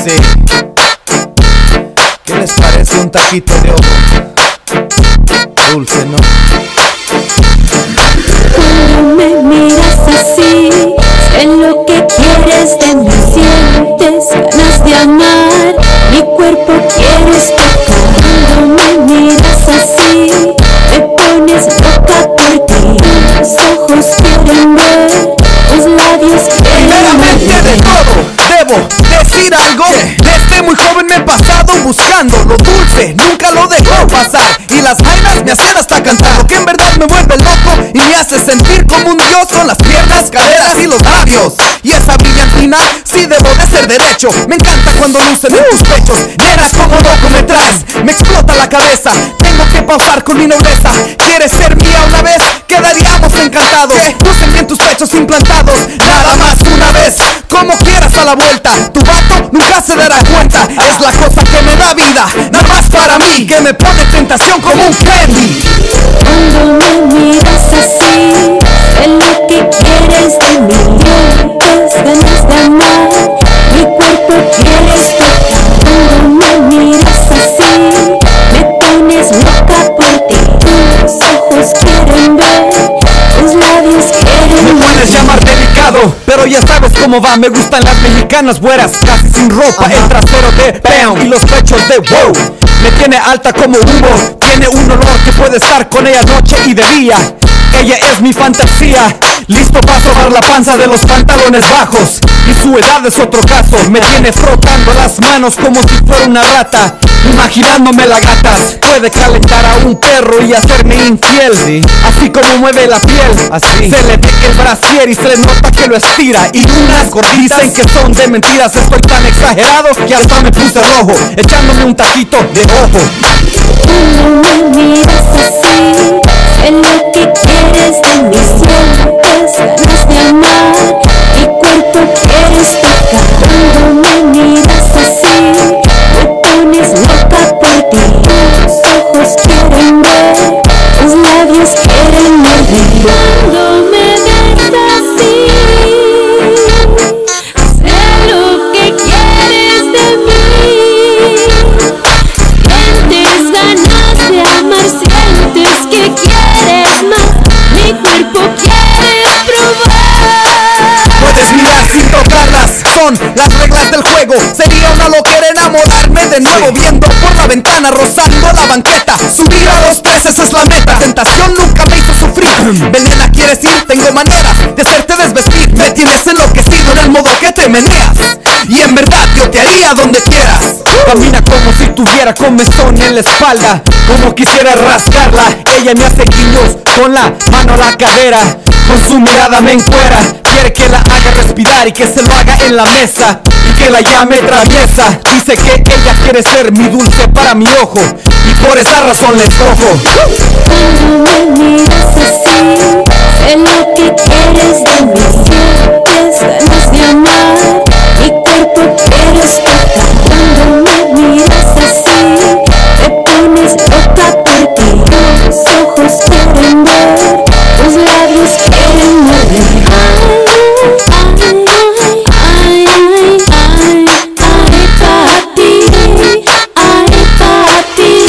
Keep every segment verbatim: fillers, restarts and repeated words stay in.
Sí. ¿Qué les parece un taquito de ojo? Dulce, ¿no? Cuando me miras así, sé lo que quieres de mí. Sientes ganas de amar, mi cuerpo quieres tocar. Cuando me miras así, me pones loca por ti. Tus ojos quieren ver, tus labios quieren Primeramente de todo, debo decir algo. Desde muy joven me he pasado buscando lo dulce, nunca lo dejo pasar. Y las vainas me hacen hasta cantar, lo que en verdad me vuelve loco y me hace sentir como un dios, con las piernas, caderas y los labios. Y esa brillantina sí debo de ser derecho. Me encanta cuando lucen en tus pechos. Nena, como loco me traes, me explota la cabeza. Tengo que pausar con mi nobleza. ¿Quieres ser mía una vez? Quedaríamos encantados. Lucen bien tus pechos implantados, nada más una vez. Como quieras a la vuelta, tu vato nunca se dará cuenta. Es la cosa que me da vida, nada más para mí, que me pone tentación como un candy. Cuando me miras así, sé lo que quieres de mí. Sientes ganas de amar, mi cuerpo quieres tocar. Cuando me miras así, me pones loca por ti. Tus ojos quieren ver, tus labios quieren Me puedes llamar delicado, pero ya sabes cómo va. Me gustan las mexicanas güeras, casi sin ropa. El trasero de bam y los pechos de wow. Me tiene alta como humo, tiene un olor que puede estar con ella noche y de día. Ella es mi fantasía, listo para sobar la panza de los pantalones bajos. Y su edad es otro caso, me tiene frotando las manos como si fuera una rata. Imaginándome la gata, puede calentar a un perro y hacerme infiel. Sí. Así como mueve la piel, así se le ve el brasier y se le nota que lo estira. Y unas gorditas dicen que son de mentiras. Estoy tan exagerado que hasta me puse rojo, echándome un taquito de ojo. Cuando me miras así, sé lo que quieres de mí. Sientes ganas de amar, mi cuerpo quieres tocar. Cuando me miras así, me pones loca por ti. Tus ojos quieren ver, tus labios quieren morder. Cuando me ves así, sé lo que quieres de mí. Sientes ganas de amar, sientes que quieres más, mi cuerpo quieres probar. Puedes mirar sin tocarlas, son las reglas del juego. Sería una loquera enamorarme de nuevo, viendo por la ventana, rozando la banqueta. Subir a los tres, esa es la meta. Tentación nunca me hizo sufrir. Venena, ¿quieres ir? Tengo maneras de hacerte desvestir. Me tienes enloquecido en el modo que te meneas, y en verdad yo te haría donde quieras. Camina como si tuviera comezón en la espalda, como quisiera rascarla. Ella me hace guiños con la mano a la cadera, con su mirada me encuera. Quiere que la haga respirar y que se lo haga en la mesa, y que la llame traviesa. Dice que ella quiere ser mi dulce para mi ojo, y por esa razón le escojo. Cuando me miras así, sé lo que quieres de mí. Sientes ganas de amar, mi cuerpo quieres tocar. Cuando me miras así, me pones loca por ti. Tus ojos quieren ver, tus labios quieren morder. Ay, ay, ay, ay, ay, papi, ay, papi.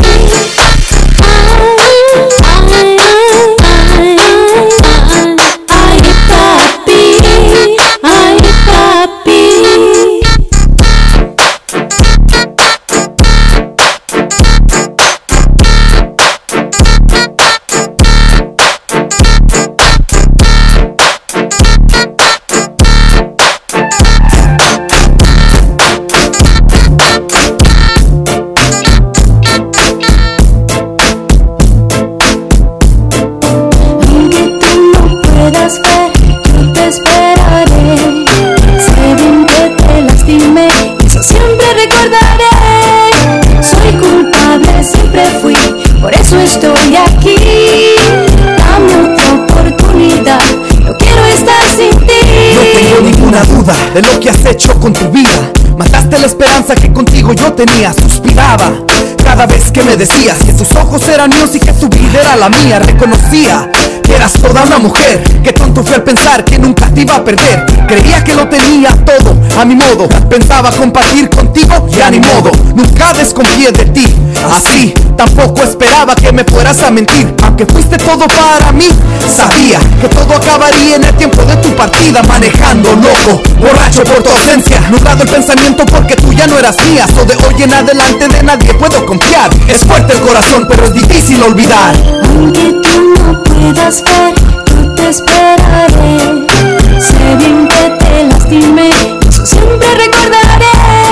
Ay, ay, ay, ay, papi, ay, papi. Aunque tú no puedas ver, yo te esperaré. Sé bien que te lastimé, y eso siempre recordaré. Soy culpable, siempre fui, por eso estoy aquí. Dame otra oportunidad, no quiero estar sin ti. No tengo ninguna duda de lo que has hecho con tu vida. Mataste la esperanza que contigo yo tenía. Suspiraba cada vez que me decías que tus ojos eran míos y que tu vida era la mía. Reconocía que eras toda una mujer. Qué tonto fui al pensar que nunca te iba a perder. Creía que lo tenía todo a mi modo. Pensaba compartir contigo, ya ni modo. Nunca desconfié de ti, así tampoco esperaba que me fueras a mentir. Aunque fuiste todo para mí, sabía que todo acabaría en el tiempo de tu partida. Manejando loco, borracho por tu ausencia, nublado el pensamiento porque tú ya no eras mía. So de hoy en adelante de nadie puedo confiar. Es fuerte el corazón pero es difícil olvidar. Aunque tú no puedas ver, yo te esperaré. Sé bien que te lastimé, eso siempre recordaré.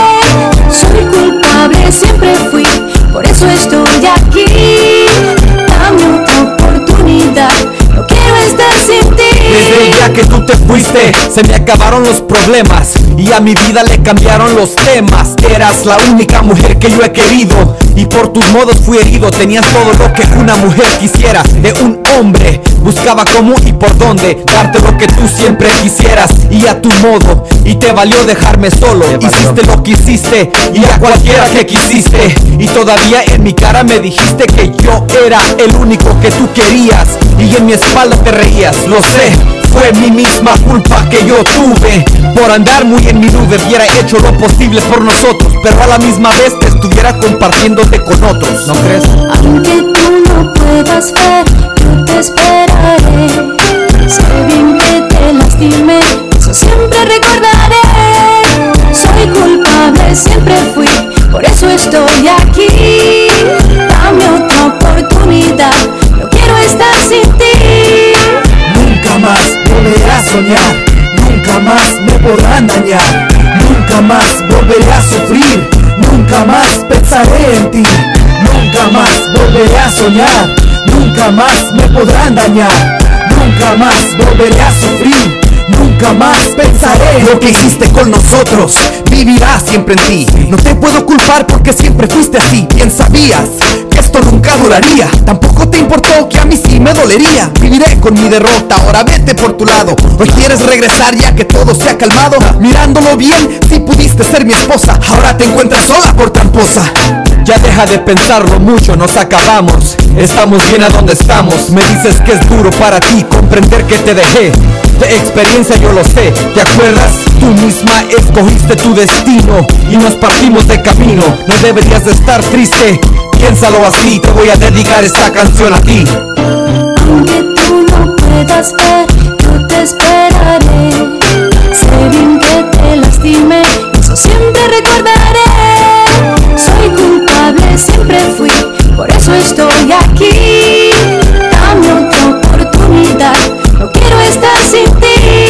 Soy culpable, siempre fui, por eso estoy aquí. Dame otra oportunidad, no quiero estar sin ti. Desde el día que tú te fuiste, se me acabaron los problemas y a mi vida le cambiaron los temas. Eras la única mujer que yo he querido y por tus modos fui herido. Tenías todo lo que una mujer quisiera de un hombre. Buscaba cómo y por dónde darte lo que tú siempre quisieras y a tu modo. Y te valió dejarme solo, hiciste lo que hiciste y a cualquiera que quisiste. Y todavía en mi cara me dijiste que yo era el único que tú querías y en mi espalda te reías, lo sé. Fue mi misma culpa que yo tuve por andar muy en mi nube. Hubiera hecho lo posible por nosotros, pero a la misma vez te estuviera compartiéndote con otros, ¿no crees? Aunque tú no puedas ver, yo te esperaré. Sé bien que te lastimé, eso siempre recordaré. Soy culpable, siempre fui, por eso estoy aquí. Dame otra oportunidad, no quiero estar sin ti. Nunca más volveré a soñar, nunca más me podrán dañar. Nunca más volveré a sufrir, nunca más pensaré en ti. Nunca más volveré a soñar, nunca más me podrán dañar. Nunca más volveré a sufrir, nunca más pensaré. Lo que hiciste con nosotros vivirá siempre en ti. No te puedo culpar porque siempre fuiste así. Bien sabías que esto nunca duraría. Tampoco te importó que a mí sí me dolería. Viviré con mi derrota, ahora vete por tu lado. Hoy quieres regresar ya que todo se ha calmado. Mirándolo bien, si pudiste ser mi esposa. Ahora te encuentras sola por tramposa. Ya deja de pensarlo mucho, nos acabamos. Estamos bien a donde estamos. Me dices que es duro para ti comprender que te dejé. De experiencia yo lo sé, ¿te acuerdas? Tú misma escogiste tu destino y nos partimos de camino. No deberías de estar triste, piénsalo así. Te voy a dedicar esta canción a ti. Aunque tú no puedas ver, yo te esperaré. Sé bien que te lastimé, eso siempre recordaré. Soy culpable, siempre fui, por eso estoy aquí. Dame otra oportunidad, no quiero estar sin ti.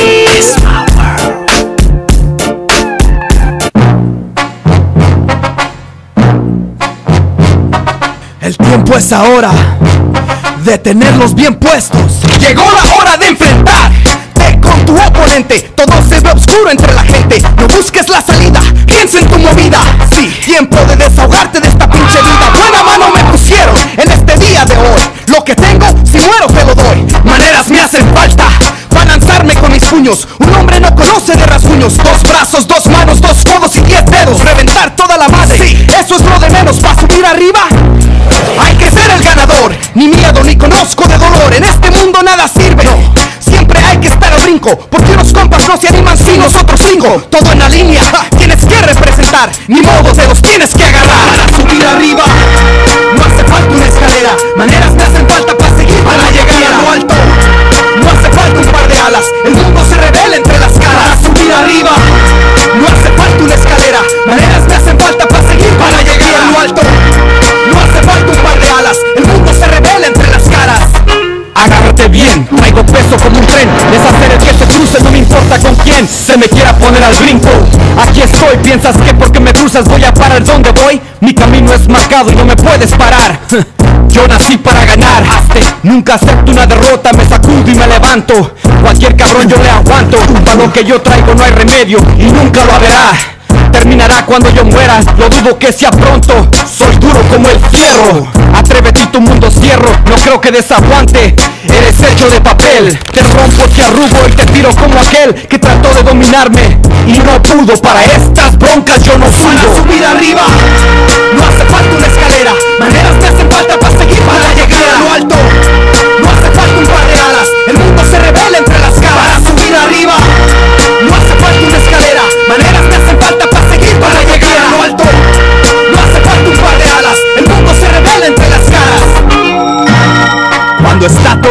El tiempo es ahora de tenerlos bien puestos. Llegó la hora de enfrentarte con tu oponente. Todo se ve oscuro entre la gente. No busques la salida, piensa en tu movida. Sí, tiempo de desahogarte de esta pinche vida. Buena mano me pusieron en este día de hoy. Lo que tengo, si muero te lo doy. Maneras me hacen falta para lanzarme con mis puños. Un hombre no conoce de rasguños. Dos brazos, dos manos, dos codos y diez dedos. Reventar toda la madre, sí, eso es lo de menos. ¿Para subir arriba? Hay que ser el ganador. Ni miedo ni conozco de dolor. En este mundo nada sirve, no. Siempre hay que estar al brinco, porque unos compas no se animan sin nosotros cinco. Todo en la línea, ja, tienes que representar. Ni modo, te los tienes que agarrar. Para subir arriba no hace falta una escalera. Maneras me hacen falta para seguir, para llegar a lo alto. No hace falta un par de alas, el mundo se revela entre las caras. Para subir arriba no hace falta una escalera. Maneras me hacen falta para seguir, para llegar a lo alto. No hace falta un par de alas, el mundo se revela entre las caras. Agárrate bien, traigo peso como un tren. Deshacer el que se cruce, no me importa con quién se me quiera poner al brinco. Aquí estoy, piensas que porque me cruzas voy a parar donde voy. Mi camino es marcado y no me puedes parar. Yo nací para ganar, nunca acepto una derrota, me sacudo y me levanto. Cualquier cabrón yo le aguanto, para lo que yo traigo no hay remedio y nunca lo habrá. Terminará cuando yo muera, lo dudo que sea pronto. Soy duro como el fierro, atrévete y tu mundo cierro. No creo que desaguante, eres hecho de papel. Te rompo, te arrugo y te tiro como aquel que trató de dominarme y no pudo. Para estas broncas yo no subo. Para subir arriba no hace falta una escalera. Maneras me hacen falta para seguir, para llegar a lo alto. No hace falta un par de alas,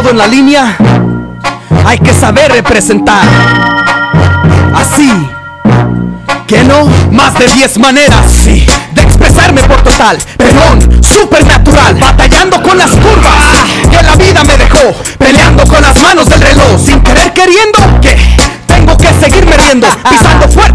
en la línea, hay que saber representar. Así que no, más de diez maneras, sí, de expresarme por total. Pelón, supernatural, batallando con las curvas que la vida me dejó, peleando con las manos del reloj, sin querer queriendo, que tengo que seguirme riendo, pisando fuerte